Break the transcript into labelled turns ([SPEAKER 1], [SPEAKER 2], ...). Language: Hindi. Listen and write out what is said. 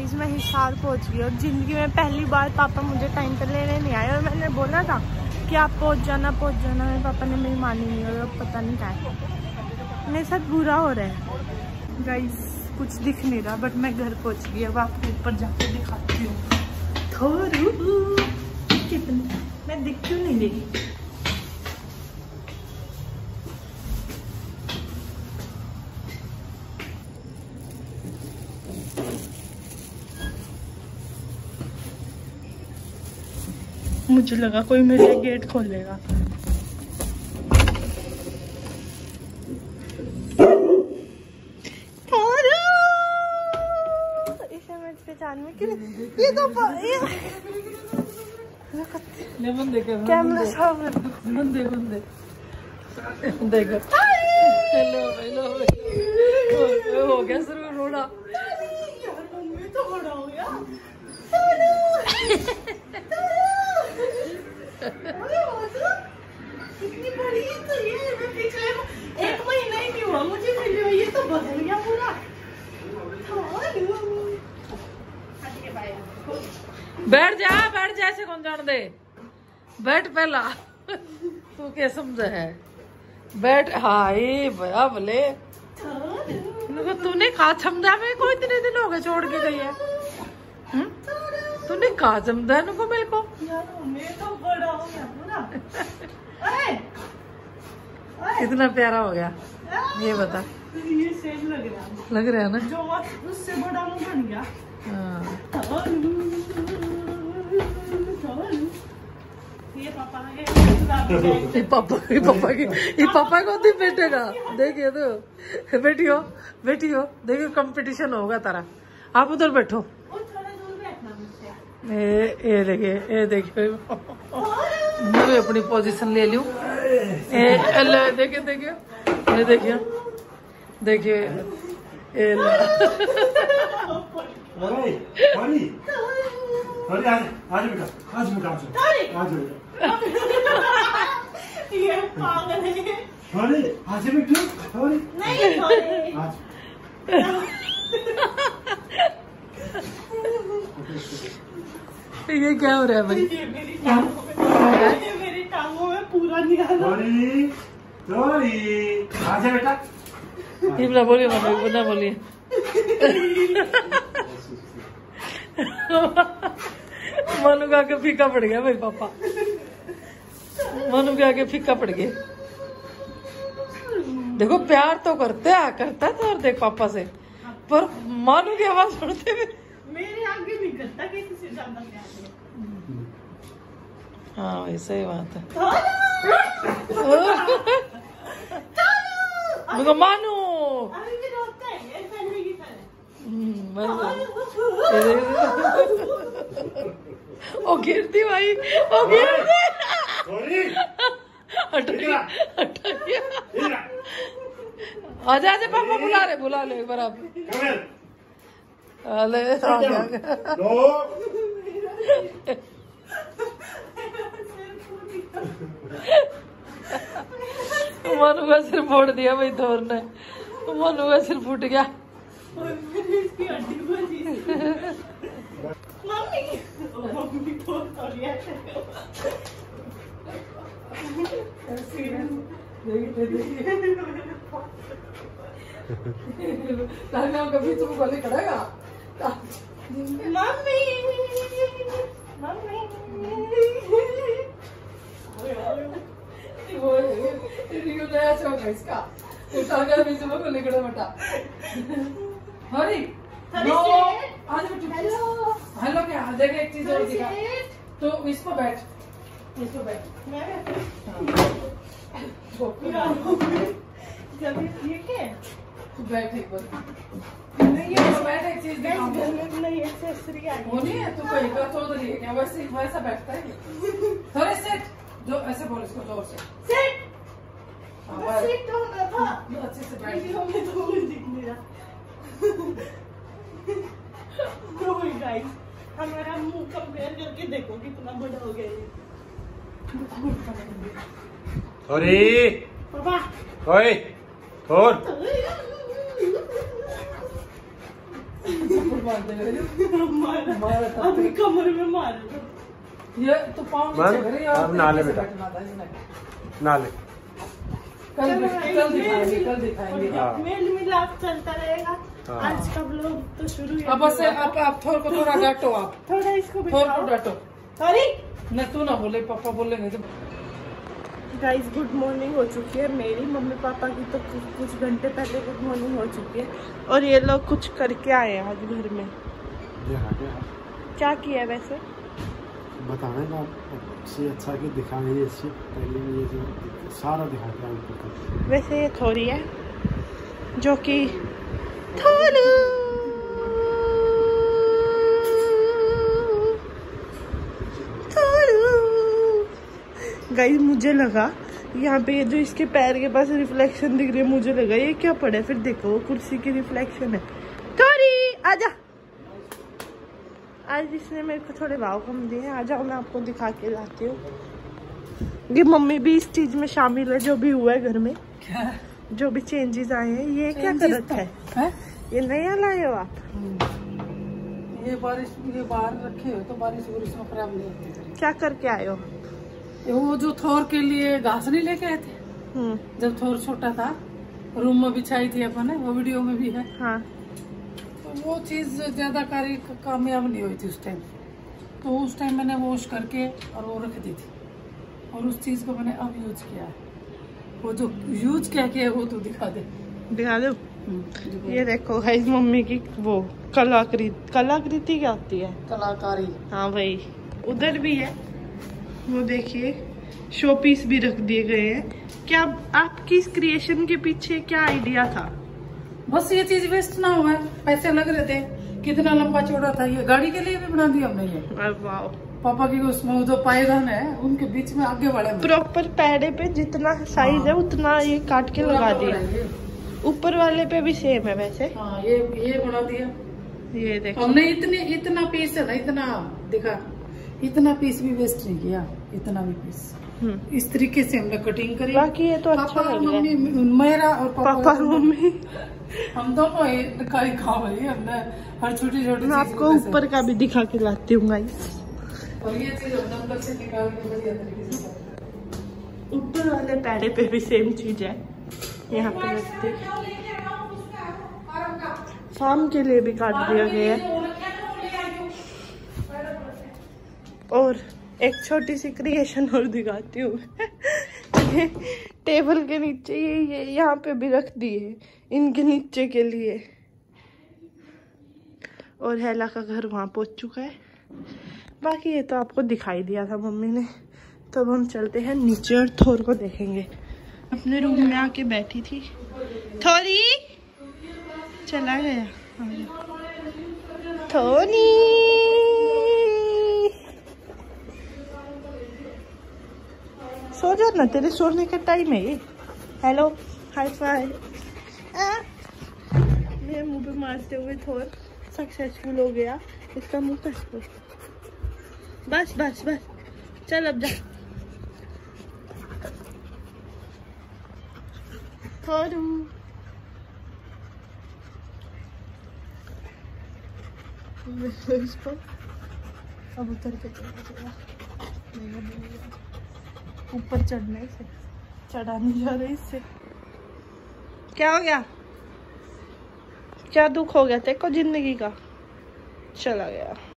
[SPEAKER 1] गाइस मैं हिसार पहुंच गई और जिंदगी में पहली बार पापा मुझे टाइम पे लेने नहीं आए और मैंने बोला था कि आप पहुंच जाना मेरे पापा ने मेरी मानी नहीं और अब पता नहीं क्या है मेरे साथ बुरा हो रहा है। गाइस कुछ दिख नहीं रहा बट मैं घर पहुंच गई। अब आपको ऊपर जाके दिखाती हूँ कितनी मैं दिख क्यों नहीं रही। मुझे लगा कोई मेरे गेट खोलेगा। इस इमेज पहचान में क्यों ये तो कैमरा सामने
[SPEAKER 2] बंदे देखो हेलो हो गया सर रोड़ा
[SPEAKER 1] यार मम्मी तो बड़ा हो गया। कितनी बड़ी है तो ये मैं पिछले 1 महीना ही नहीं हुआ मुझे मिली हुई, ये तो बदल गया पूरा।
[SPEAKER 2] बैठ जा ऐसे कौन जान दे बैठ पहला तू क्या समझ है बैठ। हाय भया भले तूने कहा समझा मैं को इतने दिन हो गए छोड़ के गई है। तूने कहा समझा इनको मेरे को
[SPEAKER 1] तो बड़ा हो गया पूरा।
[SPEAKER 2] कितना प्यारा हो गया ये बता।
[SPEAKER 1] ये सेम लग
[SPEAKER 2] रहा है ना
[SPEAKER 1] जो उससे बड़ा मुंह बन गया। ये
[SPEAKER 2] पापा को नहीं बैठेगा देखिए तो बेटियो देखियो कंपटीशन होगा तारा। आप उधर बैठो ये देखिए मैं भी अपनी पोजीशन ले लूं। देखिए
[SPEAKER 1] ये पागल है।
[SPEAKER 2] ये क्या हो रहा है भाई।
[SPEAKER 1] मेरी टांगों में पूरा निकाला।
[SPEAKER 2] इमला बोलिए मम्मी ना बोलिए। मनु का आके फीका पड़ गया भाई पापा। मनु के आगे फीका पड़ गया। देखो प्यार तो करता है तो और देख पापा से पर मनु की आवाज सुनते हुए
[SPEAKER 1] मेरे आगे नहीं करता किसी से ज्यादा प्यार।
[SPEAKER 2] हाँ वैसे ही बात है। मानू ओ गिरती भाई ओ गिरती आजा पापा बुला ले एक बार आप। अरे मनु का सिर फोड़ दिया भाई थोर ने। मनु का सिर फूट गया। कभी तुम गले करेगा
[SPEAKER 1] मम्मी
[SPEAKER 2] नया शौक है इसका। बीच में को लिखना बटा हरी हेलो क्या देखे एक चीज और दिखा तो इस पर बैठ बैठ एक बार एक चीज नहीं है तू कहीं का चौधरी है क्या वैसा बैठता है थोड़े सेट जो ऐसे बोल इसको जोर से
[SPEAKER 1] सेट
[SPEAKER 2] अच्छे से बैठ।
[SPEAKER 1] हमारा मुंह कंपेयर करके देखो कितना बड़ा हो गया ये।
[SPEAKER 3] अरे
[SPEAKER 1] पापा
[SPEAKER 3] ओए और
[SPEAKER 1] अभी कमर में मार
[SPEAKER 2] ये तो पाँव नीचे करें और
[SPEAKER 3] अब नाले
[SPEAKER 2] नीचे
[SPEAKER 3] बेटा।
[SPEAKER 2] बैठना था इसने।
[SPEAKER 3] नाले
[SPEAKER 2] कल दिखाएंगे।
[SPEAKER 3] हाँ।
[SPEAKER 1] मेल मिलाप चलता रहेगा।
[SPEAKER 3] हाँ।
[SPEAKER 1] आज का व्लॉग तो शुरू ही
[SPEAKER 2] अब बस आप थोड़ा को थोड़ा डांटो, आप
[SPEAKER 1] थोड़ा इसको
[SPEAKER 2] थोड़ा को डांटो।
[SPEAKER 1] सॉरी
[SPEAKER 2] नहीं तू ना बोले, पापा बोलेंगे तो।
[SPEAKER 1] गाइस, गुड मॉर्निंग हो चुकी है मेरी। मम्मी पापा की तो कुछ घंटे पहले गुड मॉर्निंग हो चुकी है और ये लोग कुछ करके आए हैं आज घर में। क्या किया है वैसे?
[SPEAKER 4] बताने का अच्छी अच्छा कि दिखाने अच्छी पहले ये जो सारा दिखाते हैं आपको।
[SPEAKER 1] वैसे ये थोड़ी है जो कि थोड़ू गाइस, मुझे लगा यहाँ पे ये जो इसके पैर के पास रिफ्लेक्शन दिख रही है, मुझे लगा ये क्या पड़ा है। फिर देखो वो कुर्सी की रिफ्लेक्शन है। थोड़ी आजा, आज इसने मेरे को थोड़े भाव कम दिए हैं। आ जाओ, मैं आपको दिखा के लाती हूँ। ये मम्मी भी इस चीज में शामिल है जो भी हुआ है घर में, जो भी चेंजेस आए हैं। ये क्या कर रखा है? ये नया लाए हो आप?
[SPEAKER 2] ये बारिश, ये बाहर रखे हो तो बारिश में खराब नहीं होती।
[SPEAKER 1] क्या करके आए हो?
[SPEAKER 2] वो जो थोर के लिए घास नहीं लेके आए थे जब थोर छोटा था, रूम में बिछाई थी अपन, वो वीडियो में भी है।
[SPEAKER 1] हाँ,
[SPEAKER 2] तो वो चीज ज्यादा कामयाब नहीं हुई थी उस टाइम, तो उस टाइम मैंने वॉश करके और वो रख दी थी, और उस चीज को मैंने अब यूज किया है। वो जो यूज क्या किया वो तो दिखा दे।
[SPEAKER 1] दिखा दो। ये देखो गाइस, मम्मी की वो कलाकृति क्या होती है?
[SPEAKER 2] कलाकारी।
[SPEAKER 1] हाँ भाई, उधर भी है वो, देखिए शो पीस भी रख दिए गए हैं। क्या आपकी इस क्रिएशन के पीछे क्या आइडिया था?
[SPEAKER 2] बस ये चीज वेस्ट ना हुआ, पैसे लग रहे थे। कितना लंबा चौड़ा था, ये गाड़ी के लिए भी बना दिया हमने। ये
[SPEAKER 1] वाओ,
[SPEAKER 2] पापा की उसमें जो पायदान है उनके बीच में आगे वाले
[SPEAKER 1] प्रॉपर पैडे पे जितना साइज है उतना ये काट के लगा दिया। ऊपर वाले पे भी सेम है वैसे।
[SPEAKER 2] हाँ, ये बना दिया।
[SPEAKER 1] ये देखो,
[SPEAKER 2] हमने इतना पीस है ना, इतना दिखा, इतना पीस भी वेस्ट नहीं किया, इतना भी पीस। इस तरीके से हमने कटिंग करी।
[SPEAKER 1] बाकी ये तो अच्छा लग रहा है।
[SPEAKER 2] मम्मी मेरा और
[SPEAKER 1] पापा मम्मी,
[SPEAKER 2] हम दोनों खाई खा रही है। हमने हर छोटी छोटी
[SPEAKER 1] मैं आपको ऊपर का भी दिखा के लाती हूँ गाइस।
[SPEAKER 2] और ये चीज अंदर से निकाल के बढ़िया तरीके से।
[SPEAKER 1] ऊपर वाले पैडे पे भी सेम चीज है। यहाँ पे रखते फार्म के लिए भी काट दिया गया है। और एक छोटी सी क्रिएशन और दिखाती हूँ। टेबल के नीचे ये यहाँ पे भी रख दिए इनके नीचे के लिए। और हेला का घर वहाँ पहुँच चुका है। बाकी ये तो आपको दिखाई दिया था मम्मी ने। तो अब हम चलते हैं नीचे और थोर को देखेंगे। अपने रूम में आके बैठी थी, थोड़ी चला गया। थोड़ी सो जा ना, तेरे सोने का टाइम है ये। Hello, hi fi. मेरे मुंह पे मारते हुए थोर सक्सेसफुल हो गया। इसका मुंह कस, बस बस बस, चल अब जा। थोरू इसको अब उतर के ऊपर चढ़ने से चढ़ा नहीं जा रही इससे। क्या हो गया? क्या दुख हो गया तेरे को जिंदगी का? चला गया।